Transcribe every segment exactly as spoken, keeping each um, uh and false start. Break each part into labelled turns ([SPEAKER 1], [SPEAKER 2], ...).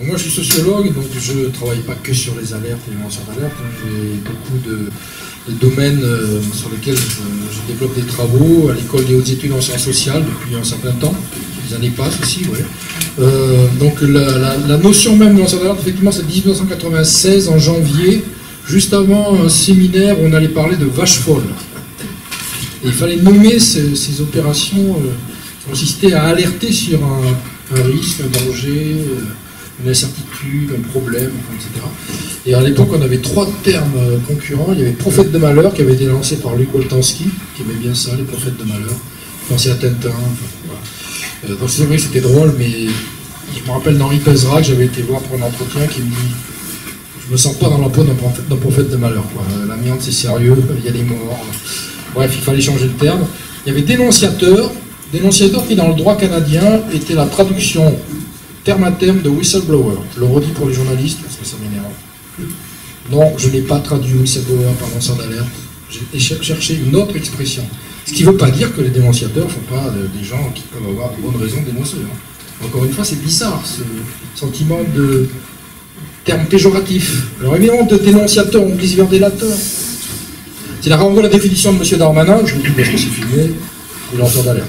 [SPEAKER 1] Donc moi je suis sociologue, donc je ne travaille pas que sur les alertes et les lanceurs d'alerte. J'ai beaucoup de, de domaines euh, sur lesquels je, je développe des travaux à l'école des hautes études en sciences sociales depuis un certain temps. Les années passent aussi, ouais. Euh, donc la, la, la notion même de lanceur d'alerte, effectivement, c'est mille neuf cent quatre-vingt-seize, en janvier, juste avant un séminaire où on allait parler de vaches folles. Et il fallait nommer ces, ces opérations euh, qui consistaient à alerter sur un, un risque, un danger, euh, une incertitude, un problème, et cetera. Et à l'époque, on avait trois termes concurrents. Il y avait prophète de malheur, qui avait été lancé par Luc Boltanski, qui aimait bien ça, les prophètes de malheur. Pensez à Tintin, enfin, voilà. Euh, donc c'est vrai que c'était drôle, mais je me rappelle d'Henri Pezra, que j'avais été voir pour un entretien, qui me dit « Je me sens pas dans la peau d'un prophète, d'un prophète de malheur. L'amiante, c'est sérieux, il y a des morts. » Bref, il fallait changer le terme. Il y avait dénonciateur, dénonciateur qui, dans le droit canadien, était la traduction terme à terme de whistleblower. Je le redis pour les journalistes, parce que ça m'énerve. Non, je n'ai pas traduit whistleblower par lanceur d'alerte. J'ai cherché une autre expression. Ce qui ne veut pas dire que les dénonciateurs ne sont pas des gens qui peuvent avoir de bonnes raisons de dénoncer. Hein. Encore une fois, c'est bizarre, ce sentiment de terme péjoratif. Alors évidemment, de dénonciateur, on glisse vers délateur. C'est la renvoie à la définition de M. Darmanin, je vous dis parce que c'est filmé, ou lanceur d'alerte.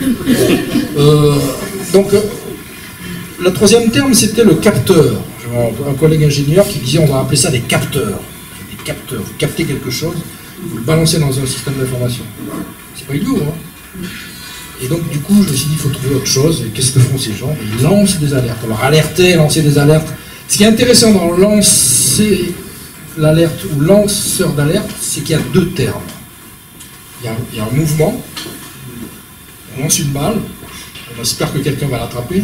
[SPEAKER 1] Euh, donc, le troisième terme, c'était le capteur. J'ai un collègue ingénieur qui disait on va appeler ça des capteurs. Des capteurs, vous captez quelque chose, vous le balancez dans un système d'information. C'est pas idiot, hein. Et donc, du coup, je me suis dit, il faut trouver autre chose. Et qu'est-ce que font ces gens? Ils lancent des alertes. Alors, alerter, lancer des alertes. Ce qui est intéressant dans lancer l'alerte ou lanceur d'alerte, c'est qu'il y a deux termes. Il y a, il y a un mouvement. On lance une balle. On espère que quelqu'un va l'attraper.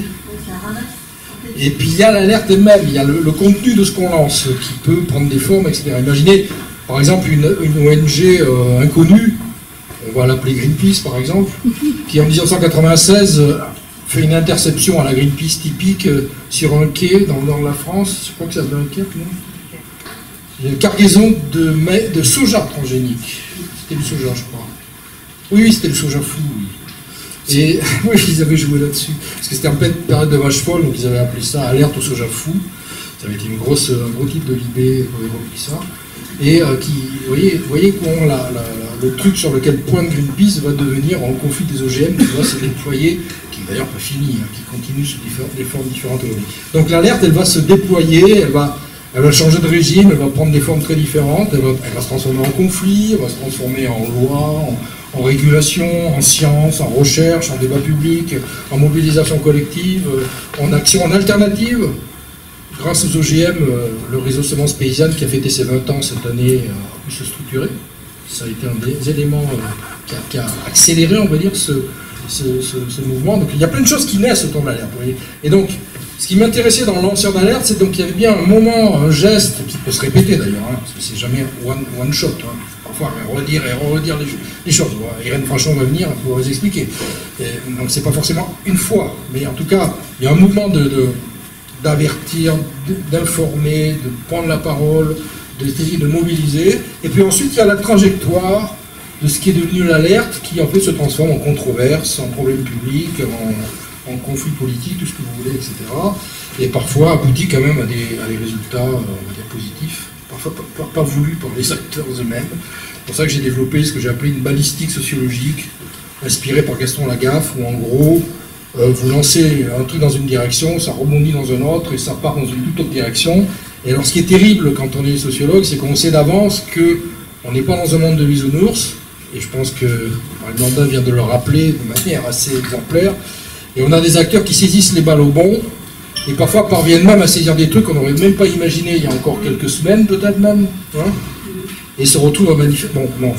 [SPEAKER 1] Et puis, il y a l'alerte elle-même. Il y a le, le contenu de ce qu'on lance qui peut prendre des formes, et cetera. Imaginez, par exemple, une, une O N G euh, inconnue. On va l'appeler Greenpeace, par exemple, qui en mille neuf cent quatre-vingt-seize euh, fait une interception à la Greenpeace typique euh, sur un quai dans le nord de la France. Je crois que c'est à Dunkerque, non? Il y a une cargaison de, de soja transgénique. C'était du soja, je crois. Oui, oui, c'était le soja fou. Oui. Et oui, ils avaient joué là-dessus. Parce que c'était en pleine période de vache folle, donc ils avaient appelé ça alerte au soja fou. Ça avait été une grosse, un gros titre de Libé pour évoquer ça. Et euh, qui, vous voyez, vous voyez comment la, la, la, le truc sur lequel pointe Greenpeace va devenir en conflit des O G M qui va se déployer, qui n'est d'ailleurs pas fini, hein, qui continue sous des formes différentes aujourd'hui. Donc l'alerte, elle va se déployer, elle va, elle va changer de régime, elle va prendre des formes très différentes, elle va, elle va se transformer en conflit, elle va se transformer en loi, en, en régulation, en science, en recherche, en débat public, en mobilisation collective, en action, en alternative. Grâce aux O G M, le réseau Semences Paysannes qui a fêté ses vingt ans cette année a pu se structurer. Ça a été un des éléments qui a, qui a accéléré, on va dire, ce, ce, ce, ce mouvement. Donc il y a plein de choses qui naissent autour de l'alerte. Et donc, ce qui m'intéressait dans le lanceur d'alerte, c'est donc qu'il y avait bien un moment, un geste qui peut se répéter d'ailleurs, hein, parce que c'est jamais one, one shot. Hein. Parfois, redire et redire les, les choses. Bon, Irène Frachon va venir pour vous expliquer. Et donc c'est pas forcément une fois, mais en tout cas, il y a un mouvement de, de d'avertir, d'informer, de prendre la parole, d'essayer de mobiliser. Et puis ensuite, il y a la trajectoire de ce qui est devenu l'alerte, qui en fait se transforme en controverse, en problème public, en, en conflit politique, tout ce que vous voulez, et cetera. Et parfois aboutit quand même à des, à des résultats, on va dire, positifs, parfois pas, pas, pas voulus par les acteurs eux-mêmes. C'est pour ça que j'ai développé ce que j'ai appelé une balistique sociologique, inspirée par Gaston Lagaffe, où en gros, Euh, vous lancez un truc dans une direction, ça rebondit dans une autre et ça part dans une toute autre direction. Et alors ce qui est terrible quand on est sociologue, c'est qu'on sait d'avance qu'on n'est pas dans un monde de bisounours, et je pense que Marie Blandin vient de le rappeler de manière assez exemplaire, et on a des acteurs qui saisissent les balles au bon, et parfois parviennent même à saisir des trucs qu'on n'aurait même pas imaginé il y a encore quelques semaines, peut-être même, hein, et se retrouvent à manifester... Bon, non,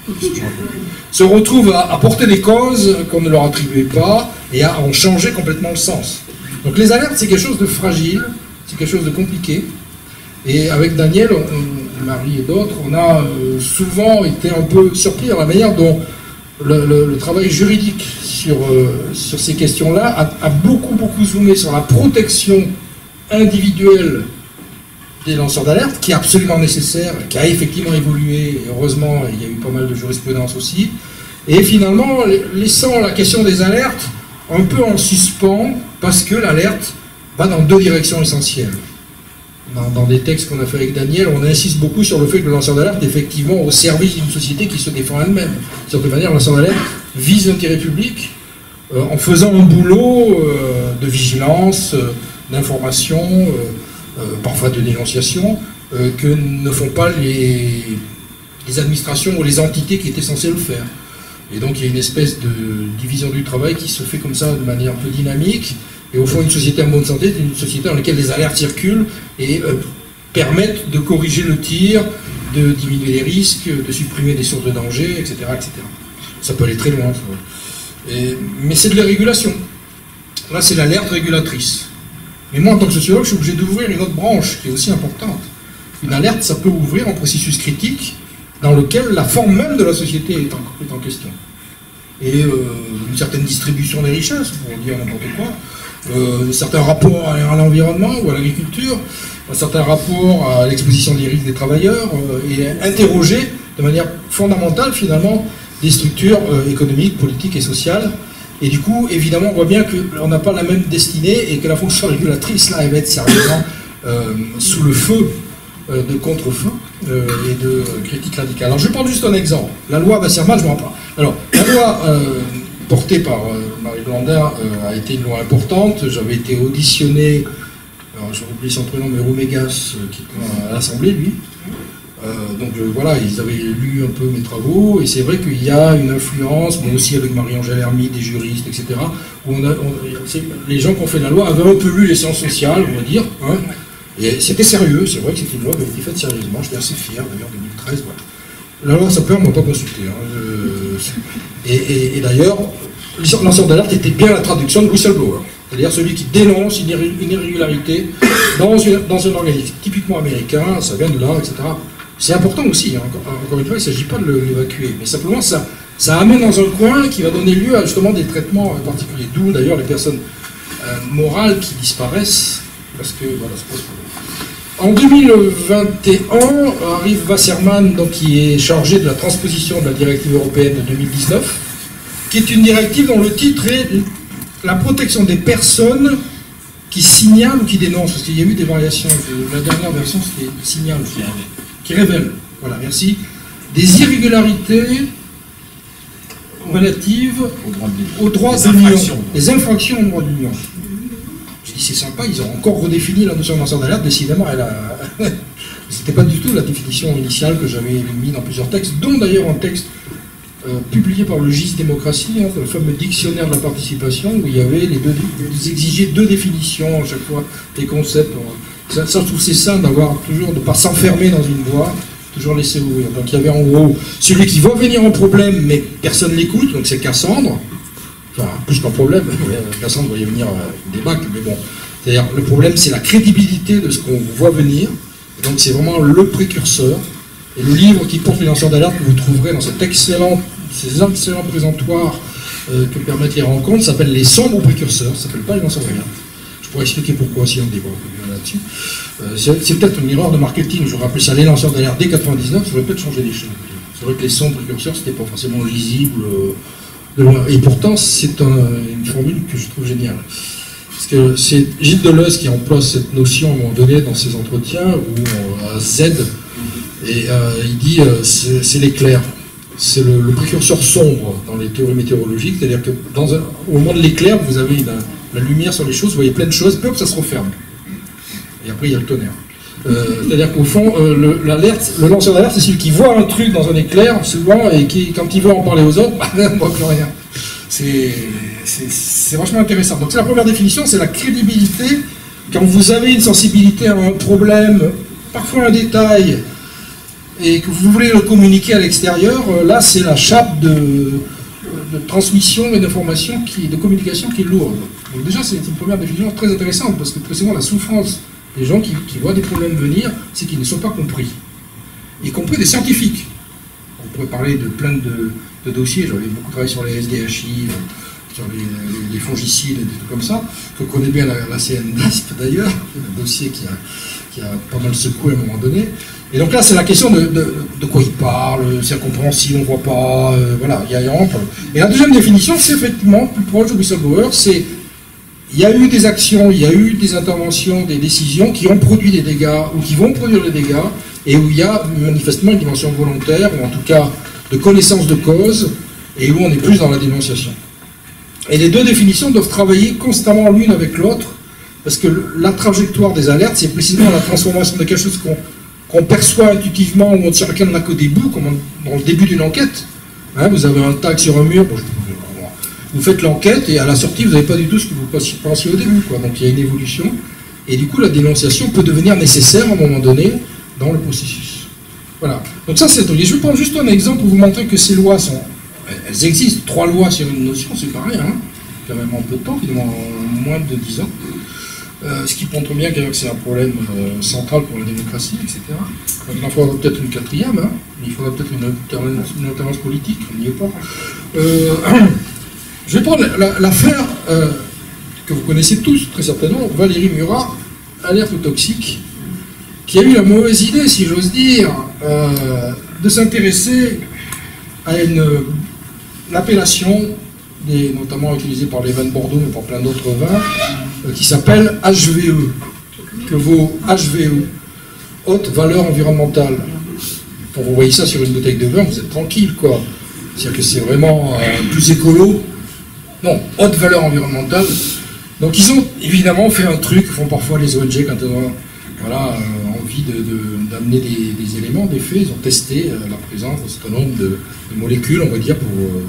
[SPEAKER 1] se retrouvent à, à porter des causes qu'on ne leur attribuait pas et à en changer complètement le sens. Donc les alertes, c'est quelque chose de fragile, c'est quelque chose de compliqué. Et avec Daniel, on, Marie et d'autres, on a euh, souvent été un peu surpris dans la manière dont le, le, le travail juridique sur, euh, sur ces questions-là a, a beaucoup, beaucoup zoomé sur la protection individuelle des lanceurs d'alerte, qui est absolument nécessaire, qui a effectivement évolué, et heureusement, il y a eu pas mal de jurisprudence aussi, et finalement, laissant la question des alertes un peu en suspens, parce que l'alerte va dans deux directions essentielles. Dans, dans des textes qu'on a fait avec Daniel, on insiste beaucoup sur le fait que le lanceur d'alerte est effectivement au service d'une société qui se défend elle-même. De certaine manière, le lanceur d'alerte vise l'intérêt public euh, en faisant un boulot euh, de vigilance, euh, d'information, euh, euh, parfois de dénonciation, euh, que ne font pas les, les administrations ou les entités qui étaient censées le faire. Et donc il y a une espèce de division du travail qui se fait comme ça de manière un peu dynamique. Et au fond, une société en bonne santé est une société dans laquelle les alertes circulent et euh, permettent de corriger le tir, de diminuer les risques, de supprimer des sources de danger, et cetera et cetera. Ça peut aller très loin. Ça. Et, mais c'est de la régulation. Là, c'est l'alerte régulatrice. Mais moi, en tant que sociologue, je suis obligé d'ouvrir une autre branche qui est aussi importante. Une alerte, ça peut ouvrir un processus critique dans lequel la forme même de la société est en, est en question. Et euh, une certaine distribution des richesses, pour dire n'importe quoi, euh, un certain rapport à l'environnement ou à l'agriculture, un certain rapport à l'exposition des risques des travailleurs, euh, et interroger de manière fondamentale, finalement, des structures euh, économiques, politiques et sociales. Et du coup, évidemment, on voit bien qu'on n'a pas la même destinée et que la fonction régulatrice, là, elle va être sérieusement euh, sous le feu euh, de contre-feu euh, et de critiques radicales. Alors, je prends juste un exemple. La loi Wasserman, je ne m'en parle. Alors, la loi euh, portée par euh, Marie Blandin euh, a été une loi importante. J'avais été auditionné, alors je oublie son prénom, mais Roumégas, euh, qui est à l'Assemblée, lui. Euh, donc euh, voilà, ils avaient lu un peu mes travaux, et c'est vrai qu'il y a une influence, mais aussi avec Marie-Angèle Hermy, des juristes, et cetera, où on a, on, les gens qui ont fait la loi avaient un peu lu les sciences sociales, on va dire, hein, et c'était sérieux, c'est vrai que c'était une loi qui avait été faite sérieusement, j'étais assez fier d'ailleurs, deux mille treize, voilà. La loi Sapeur, on ne m'a pas consulté. Hein, je, et et, et d'ailleurs, le lanceur d'alerte était bien la traduction de whistleblower, c'est-à-dire celui qui dénonce une, irré, une irrégularité dans, une, dans un organisme typiquement américain, ça vient de là, et cetera. C'est important aussi, hein. encore, encore une fois, il ne s'agit pas de l'évacuer, mais simplement ça, ça amène dans un coin qui va donner lieu à justement des traitements particuliers, d'où d'ailleurs les personnes euh, morales qui disparaissent, parce que voilà, c'est pas ce problème. En deux mille vingt et un arrive Wasserman, donc, qui est chargé de la transposition de la directive européenne de deux mille dix-neuf, qui est une directive dont le titre est la protection des personnes qui signalent ou qui dénoncent, parce qu'il y a eu des variations, de, la dernière version c'était signale, qui révèle, voilà, merci, des irrégularités relatives aux droits de l'Union, des infractions aux droits de l'Union. Je dis c'est sympa, ils ont encore redéfini la notion de lanceur d'alerte, décidément, elle a... c'était pas du tout la définition initiale que j'avais mis dans plusieurs textes, dont d'ailleurs un texte euh, publié par le G I S Démocratie, hein, le fameux dictionnaire de la participation, où il y avait les deux, ils exigeaient deux définitions à chaque fois, des concepts. Ça, ça, je trouve c'est sain d'avoir toujours, de ne pas s'enfermer dans une voie, toujours laisser ouvrir. Donc il y avait en gros celui qui voit venir un problème, mais personne ne l'écoute, donc c'est Cassandre. Enfin, plus qu'un problème, Cassandre voyait venir une débâcle, mais bon. C'est-à-dire, le problème, c'est la crédibilité de ce qu'on voit venir. Et donc c'est vraiment le précurseur. Et le livre qui porte les lanceurs d'alerte que vous trouverez dans cet excellent, ces excellents présentoirs euh, que permettent les rencontres s'appelle Les sombres précurseurs, ça s'appelle pas les lanceurs d'alerte. Je pourrais expliquer pourquoi aussi on débat là-dessus. Euh, c'est peut-être une erreur de marketing, je vous rappelle ça, les lanceurs d'alerte dès quatre-vingt-dix-neuf, ça aurait peut-être changé les choses. C'est vrai que les sombres précurseurs, c'était pas forcément lisible euh, de loin. Et pourtant, c'est un, une formule que je trouve géniale. Parce que c'est Gilles Deleuze qui emploie cette notion à un moment donné dans ses entretiens, où à Z, et euh, il dit euh, c'est l'éclair. C'est le, le précurseur sombre dans les théories météorologiques, c'est-à-dire que dans un, au moment de l'éclair, vous avez une, la lumière sur les choses, vous voyez plein de choses, peu que ça se referme. Et après, il y a le tonnerre. Euh, c'est-à-dire qu'au fond, euh, le, l'alerte, le lanceur d'alerte, c'est celui qui voit un truc dans un éclair, souvent, et qui, quand il veut en parler aux autres, bah, on ne voit plus rien. C'est vachement intéressant. Donc, c'est la première définition, c'est la crédibilité. Quand vous avez une sensibilité à un problème, parfois un détail, et que vous voulez le communiquer à l'extérieur, là, c'est la chape de, de transmission et d'information, de communication qui est lourde. Donc déjà, c'est une première définition très intéressante, parce que très souvent, la souffrance des gens qui, qui voient des problèmes venir, c'est qu'ils ne sont pas compris. Y compris des scientifiques. On pourrait parler de plein de, de dossiers, j'avais beaucoup travaillé sur les S D H I, sur les, les, les fongicides, des trucs comme ça, que connaît bien la, la C N D A S P d'ailleurs, un dossier qui a, qui a pas mal secoué à un moment donné. Et donc là, c'est la question de, de, de quoi il parle, c'est incompréhensible, on ne voit pas, euh, voilà, il y a un problème. Et la deuxième définition, c'est effectivement plus proche du whistleblower, c'est il y a eu des actions, il y a eu des interventions, des décisions qui ont produit des dégâts ou qui vont produire des dégâts et où il y a manifestement une dimension volontaire ou en tout cas de connaissance de cause et où on est plus dans la dénonciation. Et les deux définitions doivent travailler constamment l'une avec l'autre parce que la trajectoire des alertes, c'est précisément la transformation de quelque chose qu'on qu'on perçoit intuitivement ou sur lequel on n'a qu'au début, comme dans le début d'une enquête. Hein, vous avez un tag sur un mur, bon, vous faites l'enquête et à la sortie, vous n'avez pas du tout ce que vous pensiez au début, quoi. Donc il y a une évolution. Et du coup, la dénonciation peut devenir nécessaire à un moment donné dans le processus. Voilà. Donc ça, c'est... Je vais prendre juste un exemple pour vous montrer que ces lois sont... Elles existent. Trois lois sur une notion, c'est pareil, hein. Quand même en peu de temps, finalement, moins de dix ans. Euh, ce qui montre bien que c'est un problème euh, central pour la démocratie, et cetera. Donc, il en faudra peut-être une quatrième, hein, mais il faudra peut-être une, une alternance politique, on n'y est pas. Euh, je vais prendre l'affaire euh, que vous connaissez tous, très certainement, Valérie Murat, alerte toxique, qui a eu la mauvaise idée, si j'ose dire, euh, de s'intéresser à une, une appellation, des, notamment utilisée par les vins de Bordeaux, mais par plein d'autres vins, qui s'appelle H V E, que vaut H V E, haute valeur environnementale. Quand vous voyez ça sur une bouteille de vin, vous êtes tranquille, quoi. C'est-à-dire que c'est vraiment euh, plus écolo. Non, haute valeur environnementale. Donc ils ont évidemment fait un truc, font parfois les O N G quand ils ont voilà, euh, envie d'amener de, de, des, des éléments, des faits. Ils ont testé euh, la présence d'un certain nombre de, de molécules, on va dire, pour, euh,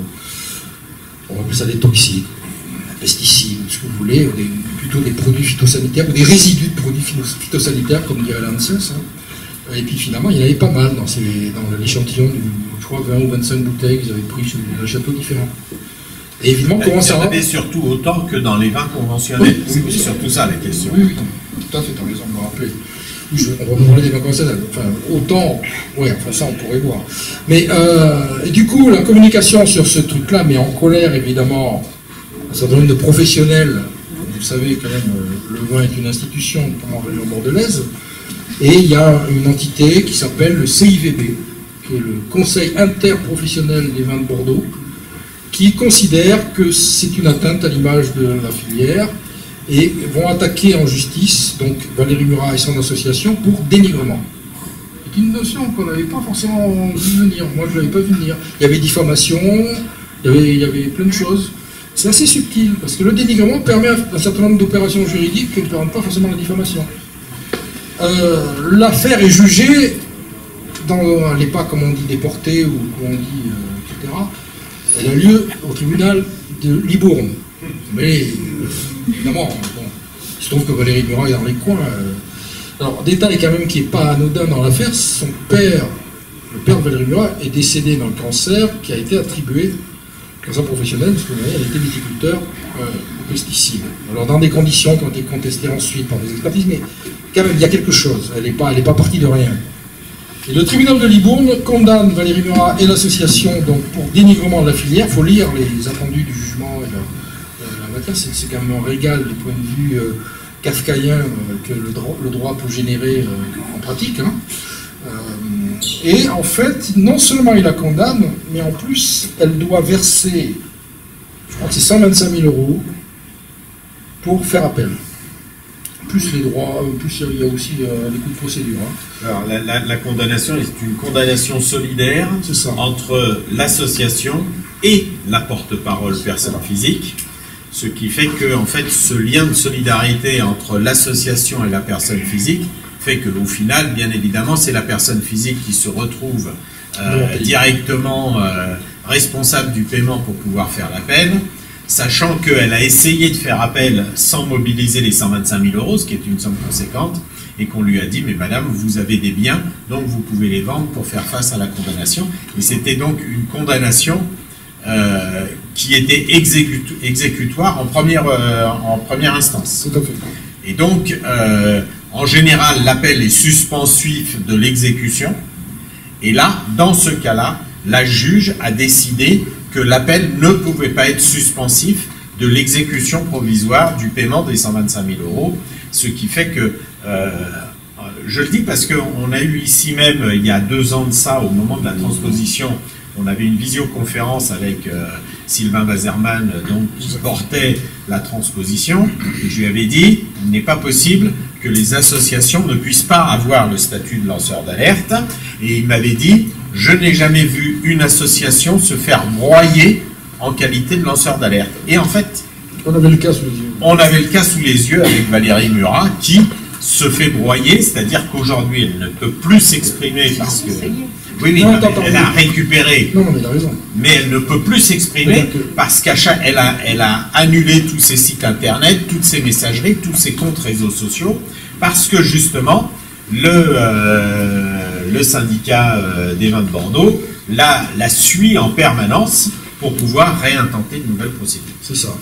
[SPEAKER 1] on va appeler ça des toxiques, pesticides, ce que vous voulez, ou des, plutôt des produits phytosanitaires, ou des résidus de produits phytosanitaires, comme dirait l'ANSES. Hein. Et puis finalement, il y en avait pas mal dans, ces, dans l'échantillon, je crois vingt ou vingt-cinq bouteilles qu'ils avaient pris sur des châteaux différents. Et évidemment,
[SPEAKER 2] il
[SPEAKER 1] comment ça va ?
[SPEAKER 2] Il y en avait surtout autant que dans les vins conventionnels. Oui, c'est surtout ça la question.
[SPEAKER 1] Oui, oui, tout à fait, tu as raison de me rappeler. Oui, je, on va parler des vins conventionnels. Enfin, autant, oui, enfin ça on pourrait voir. Mais euh, et du coup, la communication sur ce truc-là met en colère évidemment un certain nombre de professionnels. Vous savez quand même, le vin est une institution en région bordelaise. Et il y a une entité qui s'appelle le C I V B, qui est le Conseil interprofessionnel des vins de Bordeaux, qui considèrent que c'est une atteinte à l'image de la filière et vont attaquer en justice donc Valérie Murat et son association pour dénigrement. C'est une notion qu'on n'avait pas forcément vu venir. Moi, je ne l'avais pas vu venir. Il y avait diffamation, il y avait, il y avait plein de choses. C'est assez subtil, parce que le dénigrement permet un certain nombre d'opérations juridiques qui ne permettent pas forcément la diffamation. Euh, L'affaire est jugée, dans, elle n'est pas, comme on dit, déportée, ou comme on dit, euh, et cetera. Elle a lieu au tribunal de Libourne. Mais, euh, évidemment, bon, il se trouve que Valérie Murat est dans les coins. Euh. Alors, détail quand même qui n'est pas anodin dans l'affaire, son père, le père de Valérie Murat, est décédé d'un cancer qui a été attribué, cancer professionnel, parce que vous voyez, elle était viticulteur euh, aux pesticides. Alors, dans des conditions qui ont été contestées ensuite par des expertises, mais quand même, il y a quelque chose. Elle n'est pas, elle n'est pas partie de rien. Et le tribunal de Libourne condamne Valérie Murat et l'association donc pour dénigrement de la filière. Il faut lire les attendus du jugement et la, la matière. C'est quand même un régal du point de vue euh, kafkaïen euh, que le droit, le droit peut générer euh, en pratique. Hein. Euh, et en fait, non seulement il la condamne, mais en plus, elle doit verser, je crois que c'est cent vingt-cinq mille euros pour faire appel. Plus les droits, plus il y a aussi euh, les coûts de procédure. Hein.
[SPEAKER 2] Alors, la, la, la condamnation est une condamnation solidaire entre l'association et la porte-parole personne physique, ce qui fait que en fait, ce lien de solidarité entre l'association et la personne physique fait que, au final, bien évidemment, c'est la personne physique qui se retrouve euh, directement euh, responsable du paiement pour pouvoir faire l'appel, sachant qu'elle a essayé de faire appel sans mobiliser les cent vingt-cinq mille euros, ce qui est une somme conséquente, et qu'on lui a dit, mais madame, vous avez des biens, donc vous pouvez les vendre pour faire face à la condamnation. Et c'était donc une condamnation euh, qui était exécut exécutoire en première, euh, en première instance.
[SPEAKER 1] Tout à fait.
[SPEAKER 2] Et donc, euh, en général, l'appel est suspensif de l'exécution, et là, dans ce cas-là, la juge a décidé que l'appel ne pouvait pas être suspensif de l'exécution provisoire du paiement des cent vingt-cinq mille euros, ce qui fait que, euh, je le dis parce qu'on a eu ici même, il y a deux ans de ça, au moment de la transposition, on avait une visioconférence avec euh, Sylvain Bazerman, donc, qui portait la transposition, et je lui avais dit, il n'est pas possible que les associations ne puissent pas avoir le statut de lanceur d'alerte, et il m'avait dit, je n'ai jamais vu une association se faire broyer en qualité de lanceur d'alerte. Et en fait,
[SPEAKER 1] on avait le cas sous les yeux.
[SPEAKER 2] On avait le cas sous les yeux avec Valérie Murat, qui se fait broyer, c'est-à-dire qu'aujourd'hui, elle ne peut plus s'exprimer parce que... Oui, oui, non, non, elle a récupéré,
[SPEAKER 1] non, non, mais, il a raison.
[SPEAKER 2] mais elle ne peut plus s'exprimer parce qu'à chaque, elle a, elle a annulé tous ses sites internet, toutes ses messageries, tous ses comptes réseaux sociaux, parce que justement, le, euh, le syndicat euh, des vins de Bordeaux la, la suit en permanence pour pouvoir réintenter de nouvelles procédures.
[SPEAKER 1] C'est ça.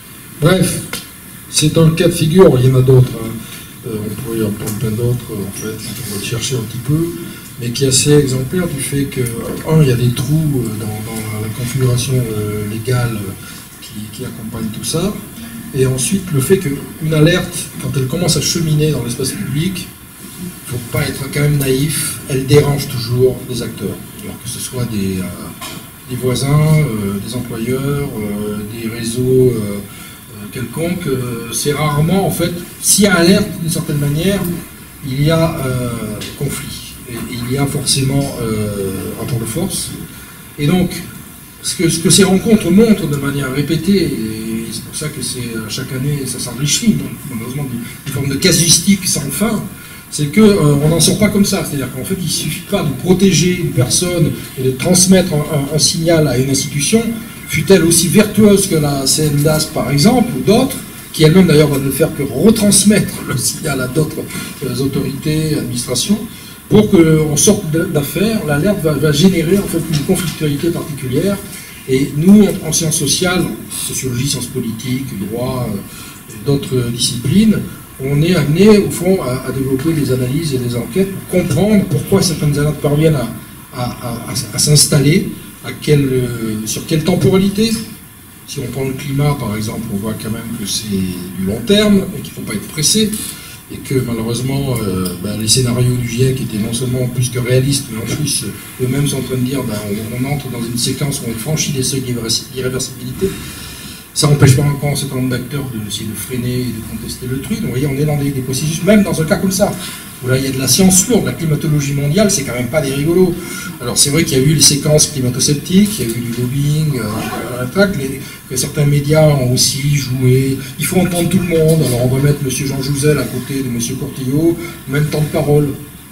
[SPEAKER 1] Bref, c'est un cas de figure, il y en a d'autres, hein. euh, on pourrait en prendre plein d'autres, en fait, on va le chercher un petit peu, mais qui est assez exemplaire du fait que, un, il y a des trous dans, dans la configuration euh, légale qui, qui accompagne tout ça, et ensuite le fait qu'une alerte, quand elle commence à cheminer dans l'espace public, il ne faut pas être quand même naïf, elle dérange toujours les acteurs, alors que ce soit des, euh, des voisins, euh, des employeurs, euh, des réseaux euh, quelconques, euh, c'est rarement, en fait, s'il y a alerte d'une certaine manière, il y a euh, conflit. Et il y a forcément euh, rapport de force. Et donc, ce que, ce que ces rencontres montrent de manière répétée, et c'est pour ça que c'est chaque année, ça s'enrichit, malheureusement, une forme de casuistique sans fin, c'est qu'on euh, n'en sort pas comme ça. C'est-à-dire qu'en fait, il ne suffit pas de protéger une personne et de transmettre un, un, un signal à une institution, fut-elle aussi vertueuse que la C N D A S, par exemple, ou d'autres, qui elle-même d'ailleurs va ne faire que retransmettre le signal à d'autres euh, autorités, administrations, pour qu'on sorte d'affaires. L'alerte va, va générer en fait une conflictualité particulière. Et nous, en, en sciences sociales, sociologie, sciences politiques, droit, euh, et d'autres disciplines, on est amené, au fond, à, à développer des analyses et des enquêtes pour comprendre pourquoi certaines alertes parviennent à, à, à, à, à s'installer, à quelle, euh, sur quelle temporalité. Si on prend le climat, par exemple, on voit quand même que c'est du long terme et qu'il ne faut pas être pressé. Et que malheureusement, euh, ben, les scénarios du GIEC étaient non seulement plus que réalistes, mais en plus, eux-mêmes sont en train de dire ben, on, on entre dans une séquence où on franchit des seuils d'irréversibilité. Ça n'empêche pas encore un certain nombre d'acteurs d'essayer de freiner et de contester le truc. Donc, vous voyez, on est dans des, des processus, même dans un cas comme ça, où là, il y a de la science lourde, la climatologie mondiale, c'est quand même pas des rigolos. Alors, c'est vrai qu'il y a eu les séquences climato-sceptiques, il y a eu du lobbying, euh, les, que certains médias ont aussi joué. Il faut entendre tout le monde. Alors, on va mettre M. Jean Jouzel à côté de M. Cortillo, même temps de parole.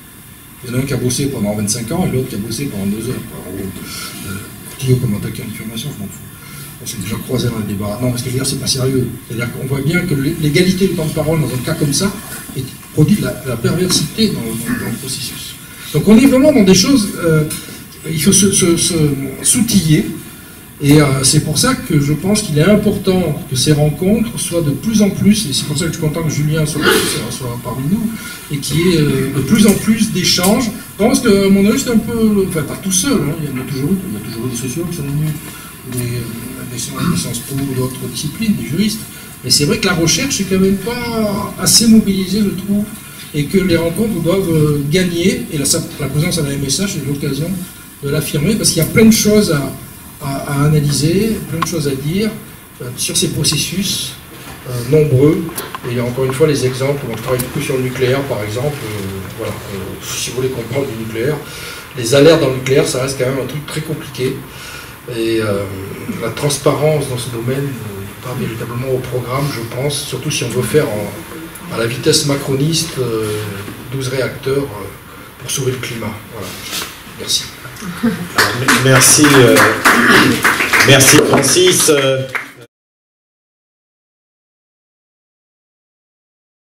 [SPEAKER 1] Il y en a un qui a bossé pendant vingt-cinq ans et l'autre qui a bossé pendant deux heures. Euh, Cortillo comme attaqué en diffamation, je m'en fous. On s'est déjà croisé dans le débat. Non, parce que je veux dire, c'est pas sérieux. C'est-à-dire qu'on voit bien que l'égalité du temps de parole dans un cas comme ça est, produit de la, de la perversité dans, dans, dans le processus. Donc on est vraiment dans des choses, euh, il faut se, se, se s'outiller, et euh, c'est pour ça que je pense qu'il est important que ces rencontres soient de plus en plus, et c'est pour ça que je suis content que Julien soit, soit, soit parmi nous, et qu'il y ait euh, de plus en plus d'échanges. Je pense qu'à mon avis, c'est un peu, enfin pas tout seul, hein, il y en a toujours eu, il y a toujours eu des sociologues qui sont venus, des, des Sciences Po, d'autres disciplines, des juristes, mais c'est vrai que la recherche n'est quand même pas assez mobilisée, je trouve, et que les rencontres doivent gagner, et la, la présence à la M S H est l'occasion de l'affirmer, parce qu'il y a plein de choses à, à, à analyser, plein de choses à dire euh, sur ces processus euh, nombreux, et il y a encore une fois les exemples, on travaille beaucoup sur le nucléaire par exemple, euh, voilà, euh, si vous voulez qu'on parle du nucléaire, les alertes dans le nucléaire, ça reste quand même un truc très compliqué, et euh, la transparence dans ce domaine n'est pas véritablement au programme, je pense, surtout si on veut faire en, à la vitesse macroniste euh, douze réacteurs euh, pour sauver le climat. Voilà. Merci.
[SPEAKER 2] Merci, euh, merci Francis.